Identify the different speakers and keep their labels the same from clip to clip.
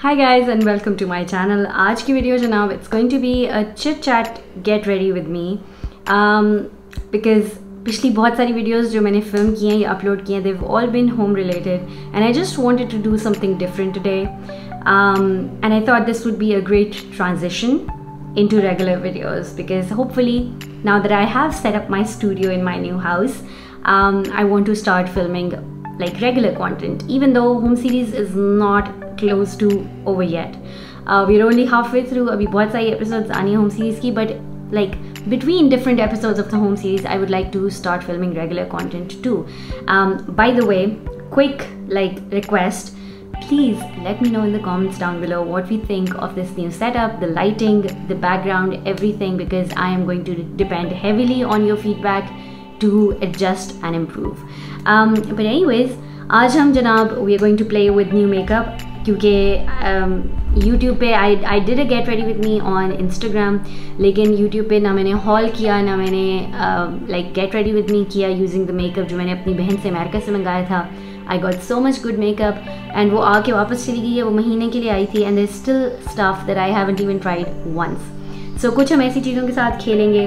Speaker 1: Hi guys and welcome to my channel. आज की video जनाब it's going to be a chit chat get ready with me because पिछली बहुत सारी videos जो मैंने फिल्म की हैं या अपलोड की हैं they've all been home related and I just wanted to do something different today and I thought this would be a great transition into regular videos because hopefully now that I have set up my studio in my new house I want to start filming like regular content even though home series is not close to over yet. We're only halfway through. अभी बहुत सारी episodes आनी है home series की, but like between different episodes of the home series I would like to start filming regular content too. By the way, quick like request, please let me know in the comments down below what we think of this new setup, the lighting, the background, everything, because I am going to depend heavily on your feedback to adjust and improve. But anyways, आज हम जनाब we are going to play with new makeup क्योंकि YouTube पे I did a get ready with me on Instagram, लेकिन YouTube पे ना मैंने haul किया ना मैंने like get ready with me किया using the makeup जो मैंने अपनी बहन से अमेरिका से मंगाया था. I got so much good makeup and वो आके वापस चली गई है, वो महीने के लिए आई थी and there's still stuff that I haven't even tried once. So कुछ हम ऐसी चीज़ों के साथ खेलेंगे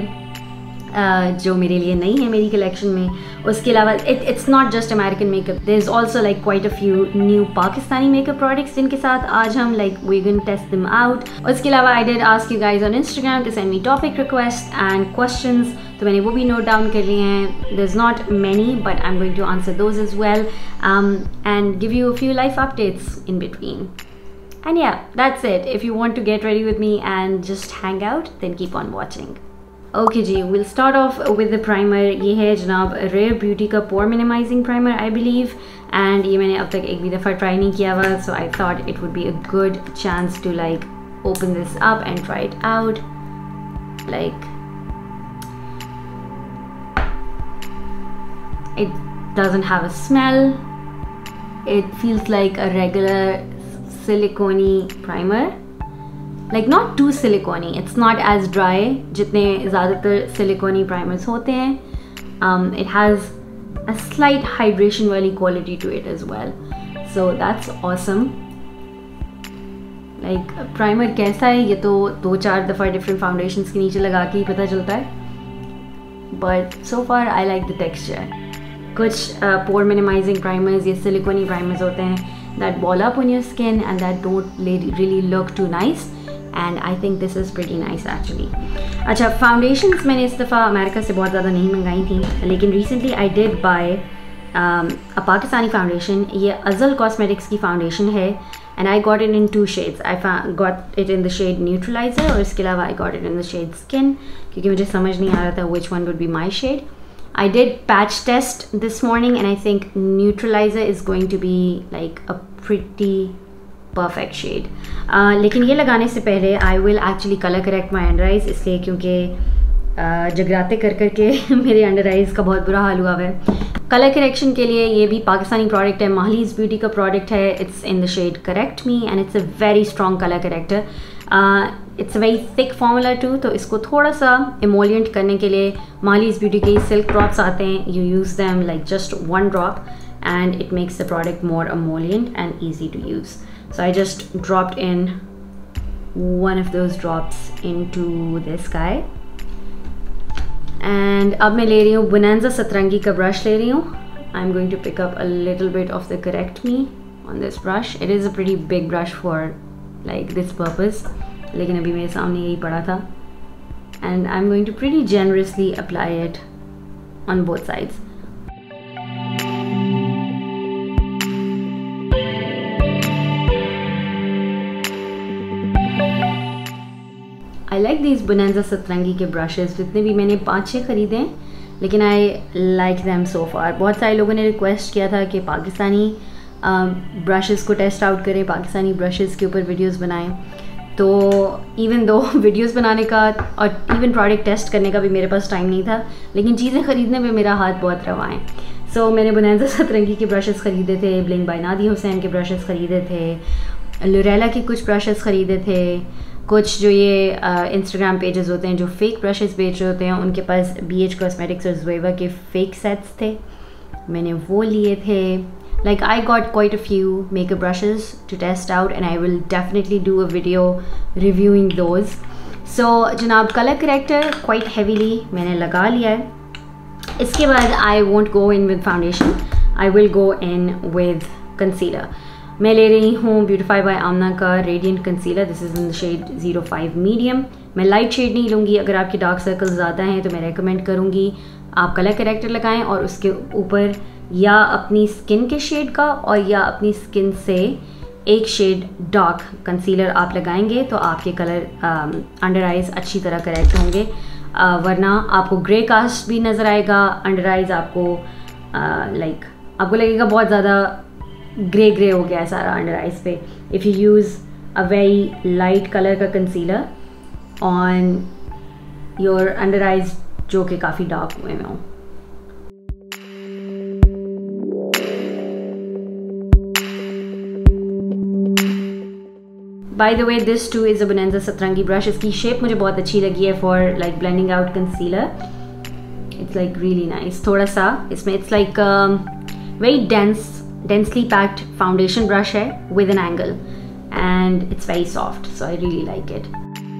Speaker 1: जो मेरे लिए नहीं है मेरी कलेक्शन में. उसके अलावा it's not just American makeup, there is also like quite a few new Pakistani makeup products जिनके साथ आज हम like we going test them out. उसके अलावा I did ask you guys on Instagram to send me topic request and questions, तो मैंने वो भी नोट डाउन कर लिए हैं. There is not many but I am going to answer those as well and give you a few life updates in between. And yeah, that's it. If you want to get ready with me and just hang out, then keep on watching. Okay जी, we'll start off with the primer. ये है जनाब Rare Beauty का Pore Minimizing Primer I believe, and ये मैंने अब तक एक भी दफ़ा try नहीं किया हुआ, so I thought it would be a good chance to like open this up and try it out. Like it doesn't have a smell. It feels like a regular silicone-y primer. Like not too silicone-y, it's not as dry जितने ज़्यादातर silicone-y primers होते हैं. It has a slight hydration वाली quality to it as well, so that's awesome. Like primer कैसा है ये तो 2-4 दफ़ा different foundations के नीचे लगा के ही पता चलता है, but so far I like the texture. कुछ pore minimizing primers या silicone-y primers होते हैं that ball up on your skin and that don't really look too nice. And I think this is pretty nice actually. अच्छा, foundations मैंने इस दफ़ा America से बहुत ज़्यादा नहीं मंगाई थी, लेकिन recently I did buy a Pakistani foundation. ये अज़ल कॉस्मेटिक्स की foundation है and I got it in 2 shades. I got it in the shade Neutralizer और इसके अलावा I got it in the shade Skin क्योंकि मुझे समझ नहीं आ रहा था which one would be my shade. I did patch test this morning and I think Neutralizer is going to be like a pretty perfect shade. लेकिन ये लगाने से पहले I will actually color correct my under eyes, इसलिए क्योंकि जगराते कर कर के मेरे अंडर आइज़ का बहुत बुरा हाल हुआ है. कलर करेक्शन के लिए ये भी पाकिस्तानी प्रोडक्ट है, माहलीज़ ब्यूटी का प्रोडक्ट है. It's in the shade correct me and it's a very strong colour corrector. It's a very thick formula too, तो इसको थोड़ा सा इमोलियंट करने के लिए माहलीज़ ब्यूटी के सिल्क ड्रॉप्स आते हैं. You use them like just 1 drop and it makes the product more emollient and easy to use. So I just dropped in one of those drops into this guy. And अब मैं ले रही हूँ Bonanza सतरंगी का brush ले रही हूँ. I'm going to pick up a little bit of the Correct Me on this brush. It is a pretty big brush for like this purpose, लेकिन अभी मेरे सामने यही पड़ा था. And I'm going to pretty generously apply it on both sides. I like these Bonanza सतरंगी के brushes. जितने भी मैंने 5-6 ख़रीदे हैं, लेकिन I like them so far. बहुत सारे लोगों ने रिक्वेस्ट किया था कि पाकिस्तानी ब्रशेस को टेस्ट आउट करें, पाकिस्तानी ब्रशेस के ऊपर वीडियोस बनाएं. तो इवन दो वीडियोस बनाने का और इवन प्रोडक्ट टेस्ट करने का भी मेरे पास टाइम नहीं था, लेकिन चीज़ें ख़रीदने में मेरा हाथ बहुत रवा है. सो मैंने Bonanza सतरंगी के ब्रशेस ख़रीदे थे, ब्लिंग बाय नादिया हुसैन के ब्रशेस ख़रीदे थे, लोरेला के कुछ ब्रशेस ख़रीदे थे, कुछ जो ये इंस्टाग्राम पेजेस होते हैं जो फेक ब्रशेस बेच रहे होते हैं उनके पास BH कॉस्मेटिक्स और ज़ुएवा के फेक सेट्स थे, मैंने वो लिए थे. Like I got quite a few makeup brushes to test out and I will definitely do a video reviewing those. So जनाब color corrector quite heavily मैंने लगा लिया है. इसके बाद I won't go in with foundation, I will go in with concealer. मैं ले रही हूँ Beautify by Amna का Radiant Concealer. This is in the shade 05 medium. मैं लाइट शेड नहीं लूँगी. अगर आपके डार्क सर्कल्स ज़्यादा हैं तो मैं रेकमेंड करूँगी आप कलर करेक्टर लगाएं और उसके ऊपर या अपनी स्किन के शेड का और या अपनी स्किन से एक शेड डार्क कंसीलर आप लगाएंगे तो आपके कलर अंडर आइज़ अच्छी तरह करेक्ट होंगे. वरना आपको ग्रे कास्ट भी नज़र आएगा. अंडर आइज़ आपको लाइक आपको लगेगा बहुत ज़्यादा ग्रे ग्रे हो गया है सारा अंडर आइज़ पे. If you use a very light colour का concealer on your under eyes जो कि काफ़ी डार्क हुए में हो. By the way, this too is a Bonanza Satrangi brush. इसकी शेप मुझे बहुत अच्छी लगी है for like blending out concealer. It's like really nice. थोड़ा सा इसमें it's like very densely packed foundation brush है with an angle and it's very soft, so I really like it.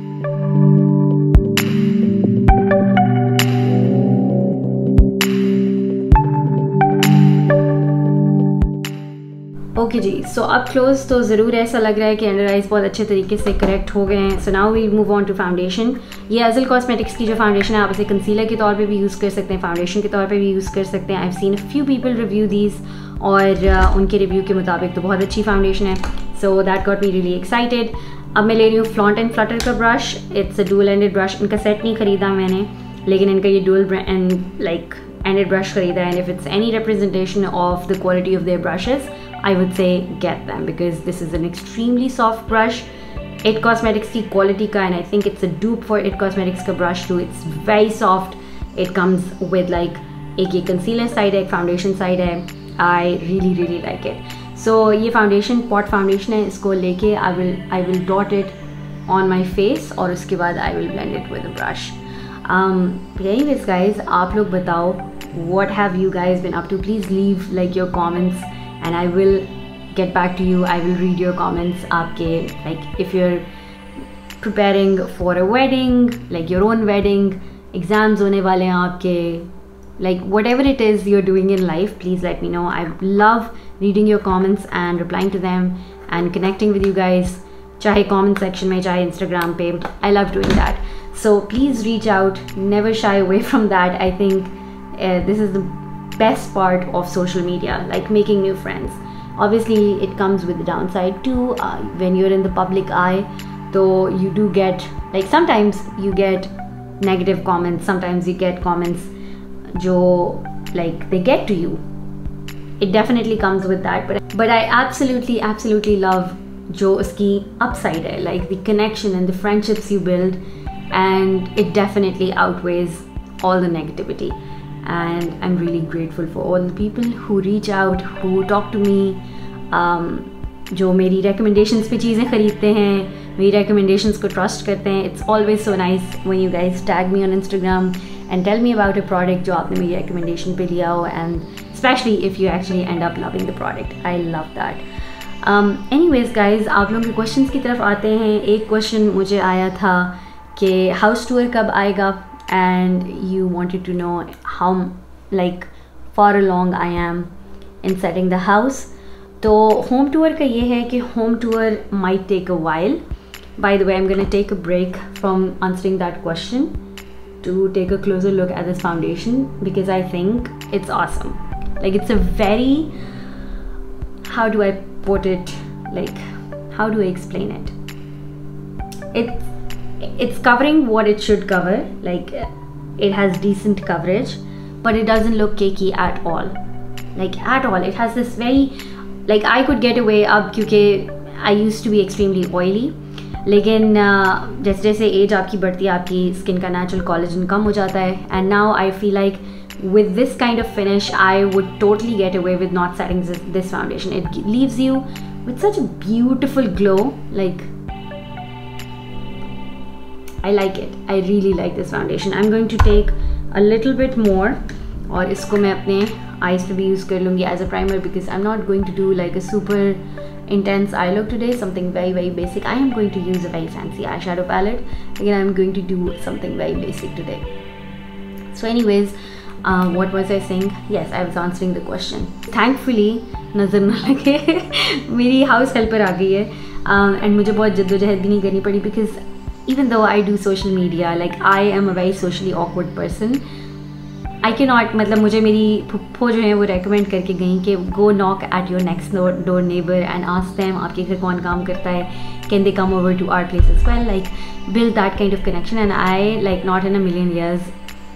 Speaker 1: Okay जी, सो अब क्लोज तो ज़रूर ऐसा लग रहा है कि अंडर आइज़ बहुत अच्छे तरीके से करेक्ट हो गए हैं. So now we move on to foundation. ये अज़ल कॉस्मेटिक्स की जो फाउंडेशन है आप इसे कंसीलर के तौर पे भी यूज़ कर सकते हैं, फाउंडेशन के तौर पे भी यूज़ कर सकते हैं. I have seen a few people review these और उनके रिव्यू के मुताबिक तो बहुत अच्छी फाउंडेशन है. So that got me really excited. अब मैं ले रही हूँ फ्लॉन्ट एंड फ्लटर का brush. It's a dual ended brush. इनका सेट नहीं ख़रीदा मैंने, लेकिन इनका ये dual end like ended brush ख़रीदा है. And if it's any representation of the quality of their brushes I would say get them because this is an extremely soft brush. It Cosmetics की quality का and I think it's a dupe for It Cosmetics का brush too. It's very soft. It comes with like एक ये concealer side है, एक foundation side है. I really like it. So ये foundation pot foundation है. इसको लेके I will dot it on my face और उसके बाद I will blend it with a brush. Anyways guys, आप लोग बताओ what have you guys been up to? Please leave like your comments. And I will get back to you. I will read your comments. आपके like if you're preparing for a wedding, like your own wedding, exams होने वाले हैं आपके, like whatever it is you're doing in life, please let me know. I love reading your comments and replying to them and connecting with you guys. चाहे comment section में, चाहे Instagram पे, I love doing that. So please reach out. Never shy away from that. I think this is the best part of social media, like making new friends. Obviously it comes with the downside too. When you're in the public eye, though, you do get like sometimes you get negative comments, sometimes you get comments jo like they get to you. It definitely comes with that, but I absolutely love jo uski upside hai, like the connection and the friendships you build, and it definitely outweighs all the negativity. And I'm really grateful for all the people who reach out, who talk to me, जो मेरी recommendations पे चीज़ें ख़रीदते हैं, मेरी recommendations को trust करते हैं. It's always so nice when you guys tag me on Instagram and tell me about a product जो आपने मेरी recommendation पे लिया हो, and especially if you actually end up loving the product. I love that. Anyways guys, आप लोगों के questions की तरफ आते हैं. एक question मुझे आया था कि house tour कब आएगा, and you wanted to know how like far along I am in setting the house. तो home tour का ये है कि home tour might take a while. By the way, I'm gonna take a break from answering that question to take a closer look at this foundation because I think it's awesome. Like it's a very, how do I put it, like how do I explain it? It's covering what it should cover. Like it has decent coverage, but it doesn't look cakey at all. Like at all. It has this very, like I could get away अब क्योंकि I used to be extremely oily. लेकिन जैसे जैसे as आपकी बढ़ती है आपकी skin का नेचुरल कोलेजन कम हो जाता है. And now I feel like with this kind of finish I would totally get away with not setting this foundation. It leaves you with such a beautiful glow. Like I like it. I really like this foundation. I'm going to take a little bit more और इसको मैं अपने eyes पे भी use कर लूँगी as a primer, because I am not going to do like a super intense eye look today, something very basic. I am going to use a very fancy eyeshadow palette. Again, I am going to do something very basic today. So anyways, what was I saying? Yes, I was answering the question. Thankfully नज़र ना लगे मेरी house helper आ गई है, and मुझे बहुत जद्दोजहद भी नहीं करनी पड़ी, because even though I do social media, like I am a very socially awkward person. I cannot, मतलब मुझे मेरी फुप्पो जो है वो रेकमेंड करके गई कि go knock at your next door neighbour and ask them आपके घर कौन काम करता है, can they come over to our place as well, like build that kind of connection. And I like not in a million years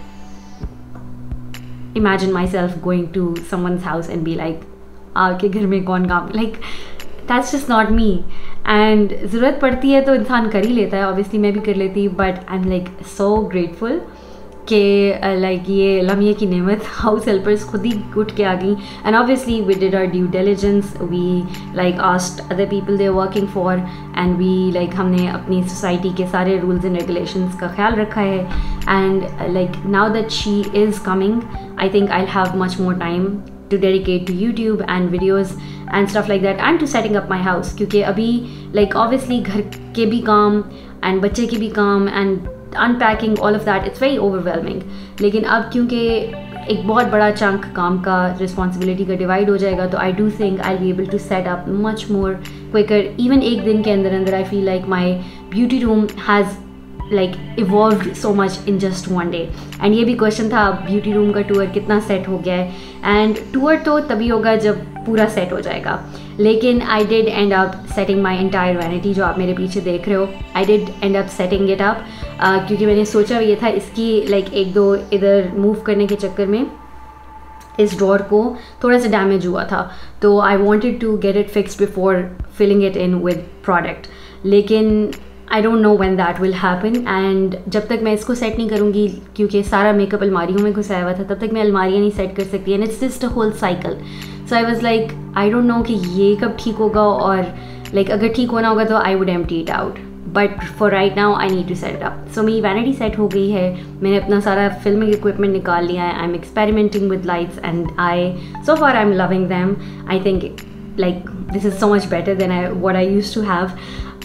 Speaker 1: imagine myself going to someone's house and be like आपके घर में कौन काम, like that's just not me. And ज़रूरत पड़ती है तो इंसान कर ही लेता है, ऑब्वियसली मैं भी कर लेती, but I am like so grateful कि लाइक ये लम्हे की नेमत हाउस हेल्पर्स खुद ही उठ के आ गई. And obviously we did our due diligence, we like asked other people they are working for, and we like हमने अपनी सोसाइटी के सारे रूल्स एंड रेगुलेशंस का ख्याल रखा है. And like now that she is coming, I think I have much more time to dedicate to YouTube and videos and stuff like that, and to setting up my house, क्योंकि अभी like obviously घर के भी काम and बच्चे के भी काम and unpacking all of that, it's very overwhelming. लेकिन अब क्योंकि एक बहुत बड़ा चंक काम का रिस्पॉन्सिबिलिटी का डिवाइड हो जाएगा, तो I do think I be able to set up much more quicker. Even एक दिन के अंदर अंदर I feel like my beauty room has like evolved so much in just one day. And ये भी क्वेश्चन था ब्यूटी रूम का tour कितना सेट हो गया है, एंड टूर तो तभी होगा जब पूरा सेट हो जाएगा. लेकिन I did end up setting my entire vanity जो आप मेरे पीछे देख रहे हो. I did end up setting it up क्योंकि मैंने सोचा ये था इसकी लाइक एक दो इधर मूव करने के चक्कर में इस ड्रॉर को थोड़ा सा डैमेज हुआ था, तो I wanted to get it fixed before filling it in with product. लेकिन I don't know when that will happen, and जब तक मैं इसको सेट नहीं करूँगी, क्योंकि सारा मेकअप अलमारियों में घुसाया हुआ था, तब तक मैं अलमारियाँ नहीं सेट कर सकती. And it's just a whole cycle. So I was like I don't know कि ये कब ठीक होगा, और लाइक अगर ठीक होना होगा तो I would empty it out, but for right now I need to set it up. So मेरी वैनिटी सेट हो गई है, मैंने अपना सारा फिल्मिंग इक्विपमेंट निकाल लिया है. I am experimenting with lights and I so far I am loving them. I think like this is so much better than what I used to have.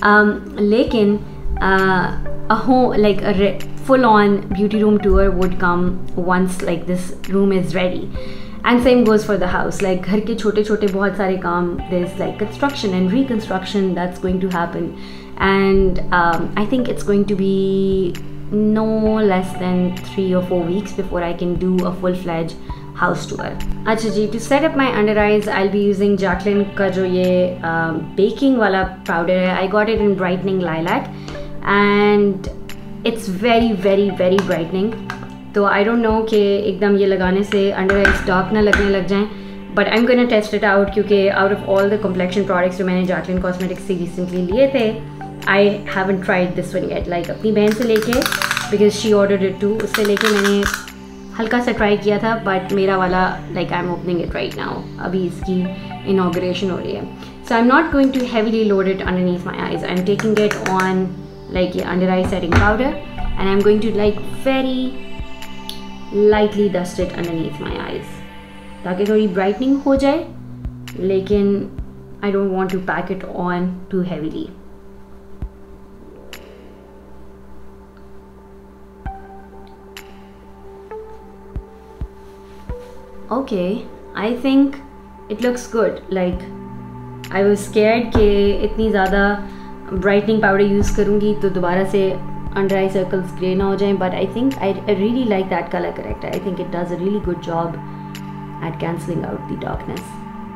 Speaker 1: लेकिन a whole like a full-on beauty room tour would come once like this room is ready. And same goes for the house. Like घर के छोटे छोटे बहुत सारे काम, there's like construction and reconstruction that's going to happen, and I think it's going to be no less than 3 or 4 weeks before I can do a full-fledged house tour. अच्छा जी, to set up my under eyes I'll be using Jaclyn का जो ये baking वाला powder है. I got it in brightening lilac and it's very brightening. तो I don't know कि एकदम ये लगाने से under eyes dark ना लगने लग जाएं, but I'm gonna test it out, क्योंकि out of all the complexion products जो मैंने Jaclyn Cosmetics से recently लिए थे, I haven't tried this one yet. Like अपनी बहन से लेके, because she ordered it too, उससे लेके मैंने हल्का सा ट्राई किया था, बट मेरा वाला like I am opening it right now. अभी इसकी इनॉग्रेशन हो रही है. So I am not going to heavily load it underneath my eyes. I am taking it on like ये under eye setting powder, and I am going to like very lightly dust it underneath my eyes, ताकि थोड़ी brightening हो जाए. लेकिन I don't want to pack it on too heavily. Okay, I think it looks good. Like I was scared कि इतनी ज़्यादा brightening powder use करूँगी तो दोबारा से under eye circles grey ना हो जाएं, but I think I really like that color corrector. I think it does a really good job at cancelling out the darkness.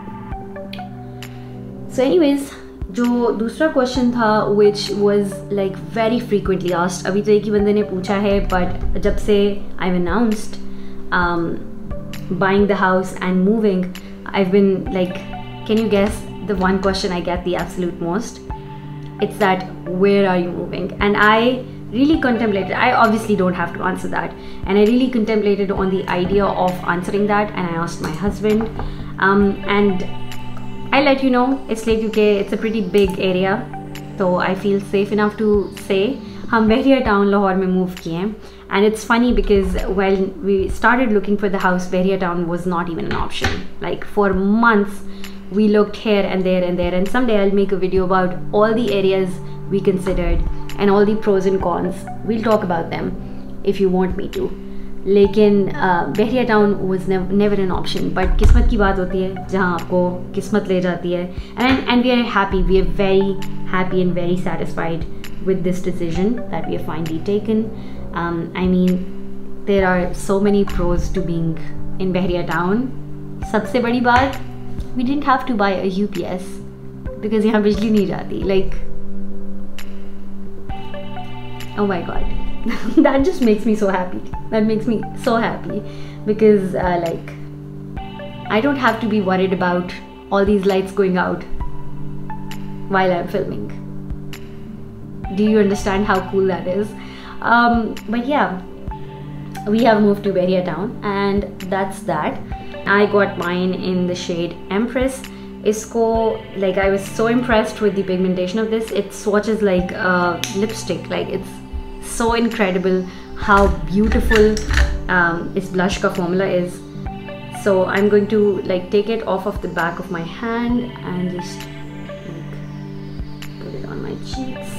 Speaker 1: So anyways, जो दूसरा question था which was like very frequently asked, अभी तो एक ही बंदे ने पूछा है, but जब से I've announced buying the house and moving, I've been like, can you guess the one question I get the absolute most? It's that, where are you moving? And I really contemplated. I obviously don't have to answer that, and I really contemplated on the idea of answering that, and I asked my husband, and I'll let you know. It's like, okay, it's a pretty big area, so I feel safe enough to say. हम बहरिया town Lahore में move किए हैं. And it's funny because when we started looking for the house, Bahria Town was not even an option. Like for months, we looked here and there and there. And someday I'll make a video about all the areas we considered and all the pros and cons. We'll talk about them if you want me to. लेकिन Bahria Town was never an option. But किस्मत की बात होती है जहाँ आपको किस्मत ले जाती है. And we are happy. We are very happy and very satisfied with this decision that we have finally taken. I mean, there are so many pros to being in Bahria Town. सबसे बड़ी बात, we didn't have to buy a UPS because यहाँ बिजली नहीं जाती. Like, oh my god, that just makes me so happy. That makes me so happy because like, I don't have to be worried about all these lights going out while I'm filming. Do you understand how cool that is? But yeah, we have moved to Bahria Town and that's that. I got mine in the shade Empress. Isko, like, I was so impressed with the pigmentation of this. It swatches like lipstick. Like, it's so incredible how beautiful its blush ka formula is. So I'm going to like take it off of the back of my hand and just like put it on my cheeks.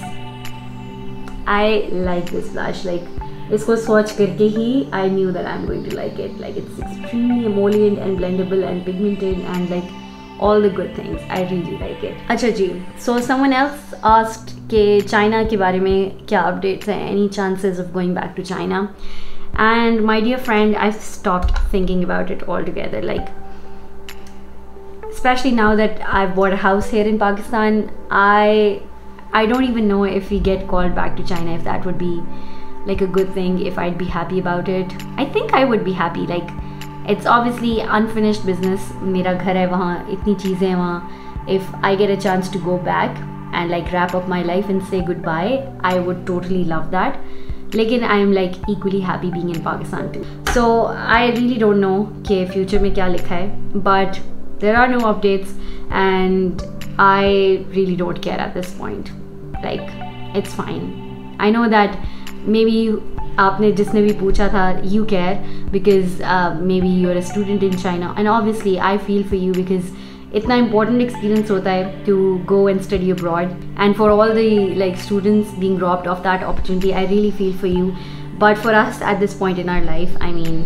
Speaker 1: I like this blush. Like, इसको swatch करके ही I knew that I'm going to like it. Like, it's extremely emollient and blendable and pigmented and like all the good things. I really like it. अच्छा जी, so someone else asked कि China के बारे में क्या updates हैं, any chances of going back to China? And my dear friend, I've stopped thinking about it altogether. Like, especially now that I've bought a house here in Pakistan, I don't even know if we get called back to China, if that would be like a good thing, if I'd be happy about it. I think I would be happy. Like, it's obviously unfinished business. मेरा घर है वहाँ, इतनी चीज़ें हैं वहाँ. If I get a chance to go back and like wrap up my life and say goodbye, I would totally love that. लेकिन I am like equally happy being in Pakistan too. So I really don't know कि future में क्या लिखा है, but there are no updates and I really don't care at this point. Like, it's fine. I know that maybe आपने जिसने भी पूछा था, you care because maybe you're a student in China, and obviously I feel for you because इतना important experience होता है to go and study abroad, and for all the like students being robbed of that opportunity, I really feel for you. But for us at this point in our life, I mean,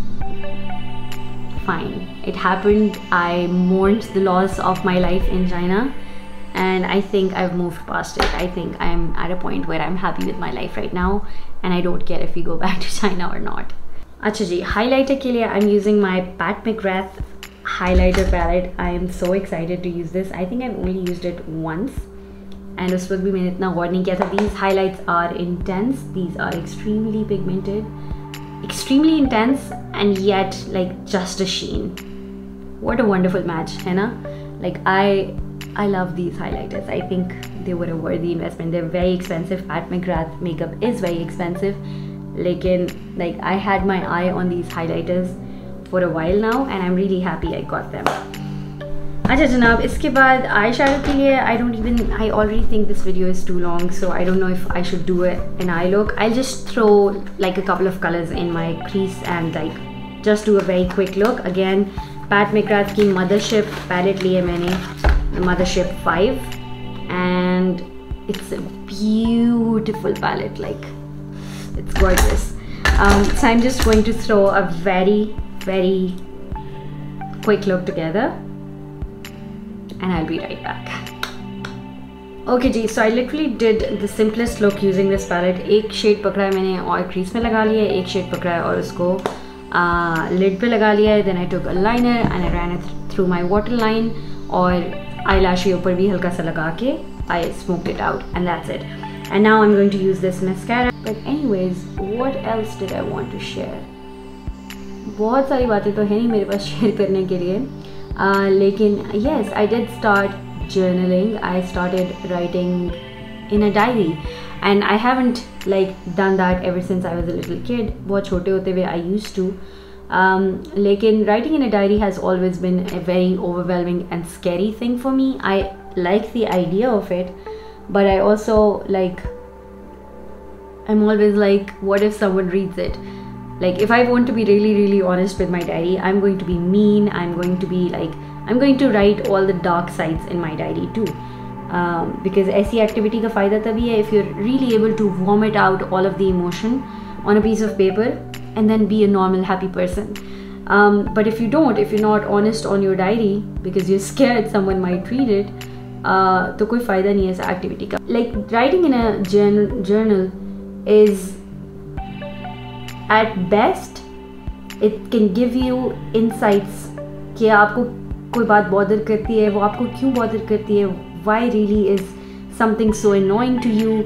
Speaker 1: fine, it happened. I mourned the loss of my life in China, and I think I've moved past it. I think I'm at a point where I'm happy with my life right now, and I don't care if we go back to China or not. अच्छा जी, highlighter के लिए I'm using my Pat McGrath highlighter palette. I am so excited to use this. I think I've only used it once, and उस वक्त भी मैंने इतना गौर नहीं किया था. These highlights are intense. These are extremely pigmented, extremely intense, and yet like just a sheen. What a wonderful match, है ना? Like, I love these highlighters. I think they were a worthy investment. They're very expensive. Pat McGrath makeup is very expensive. Lekin, like, I had my eye on these highlighters for a while now, and I'm really happy I got them. अच्छा जनाब, इसके बाद eye shadow के लिए I already think this video is too long, so I don't know if I should do an eye look. I'll just throw like a couple of colors in my crease and like just do a very quick look. Again, Pat McGrath की Mothership palette ली है मैंने, Mothership 5, and it's a beautiful palette. Like, it's gorgeous. So I'm just going to throw a very quick look together, and I'll be right back. Okay जी, so I literally did the simplest look using this palette. एक shade पकड़ा है मैंने और crease में लगा लिया है, एक शेड पकड़ा है और उसको लिड पे लगा लिया है. Then I took a liner and I ran it through my waterline, और eyelash के ऊपर भी हल्का सा लगा के I smoked it out, and that's it. And now I'm going to use this mascara. But anyways, what else did I want to share? बहुत सारी बातें तो है नहीं मेरे पास शेयर करने के लिए, लेकिन yes, I did start journaling. I started writing in a diary, and I haven't like done that ever since I was a little kid. बहुत छोटे होते हुए I used to, लेकिन writing in a diary has always been a very overwhelming and scary thing for me. I like the idea of it, but I also like I'm always like, what if someone reads it? Like, if I want to be really, really honest with my diary, I'm going to be mean. I'm going to write all the dark sides in my diary too. Because ऐसी activity का फ़ायदा तभी है if you're really able to vomit out all of the emotion on a piece of paper and then be a normal, happy person. But if you don't, if you're not honest on your diary because you're scared someone might read it, तो कोई फ़ायदा नहीं है इस activity का. Like, writing in a journal is, at best, it can give you insights कि आपको कोई बात bother करती है, वो आपको क्यों bother करती है, why really is something so annoying to you,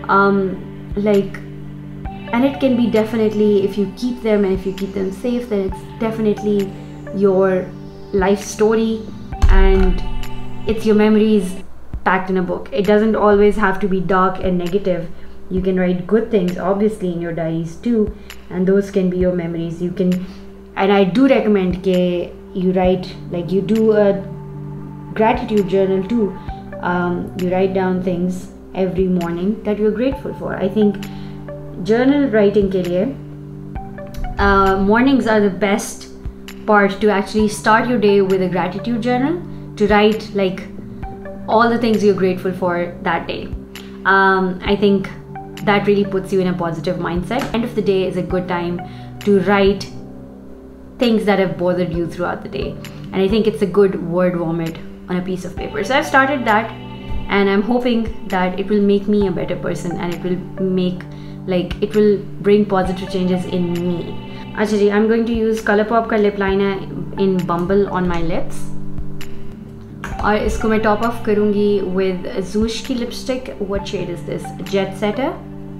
Speaker 1: and it can be definitely, if you keep them and if you keep them safe, then it's definitely your life story and it's your memories packed in a book. It doesn't always have to be dark and negative. You can write good things obviously in your diaries too, and those can be your memories. You can, and I do recommend that you write, like, you do a gratitude journal too. You write down things every morning that you're grateful for. I think journal writing ke liye, mornings are the best part to actually start your day with a gratitude journal, to write like all the things you're grateful for that day. I think that really puts you in a positive mindset. End of the day is a good time to write things that have bothered you throughout the day, and I think it's a good word vomit on a piece of paper. So I've started that, and I'm hoping that it will make me a better person, and it will make, like, it will bring positive changes in me. Acha ji, I'm going to use Colourpop ka lip liner in Bumble on my lips, और इसको मैं top off करूँगी with Zoosh की lipstick. What shade is this? Jet Setter.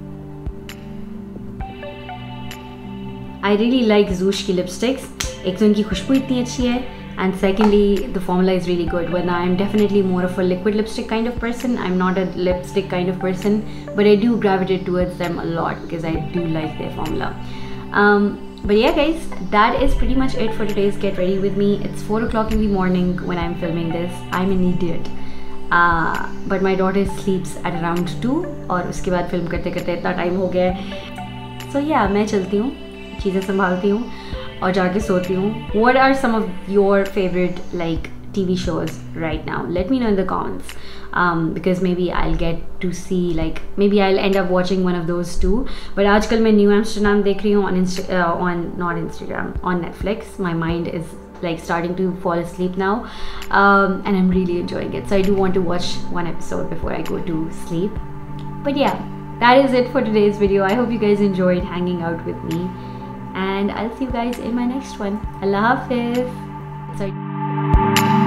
Speaker 1: I really like Zoosh की lipsticks. एक तो इनकी खुशबू इतनी अच्छी है, and secondly the formula is really good. When I'm definitely more of a liquid lipstick kind of person, I'm not a lipstick kind of person, but I do gravitate towards them a lot because I do like their formula. But yeah guys, that is pretty much it for today's Get Ready With Me. It's 4 o'clock in the morning when I'm filming this. I'm an idiot. But my daughter sleeps at around 2, और उसके बाद film करते करते इतना time हो गया है. So yeah, मैं चलती हूँ, चीज़ें संभालती हूँ और जाके सोती हूँ. What are some of your favorite like TV shows right now? Let me know in the comments. Because maybe I'll get to see, like, maybe I'll end up watching one of those too. But आजकल मैं New Amsterdam देख रही हूँ on Netflix. My mind is like starting to fall asleep now, and I'm really enjoying it. So I do want to watch one episode before I go to sleep. But yeah, that is it for today's video. I hope you guys enjoyed hanging out with me, and I'll see you guys in my next one. Allah Hafiz. Sorry.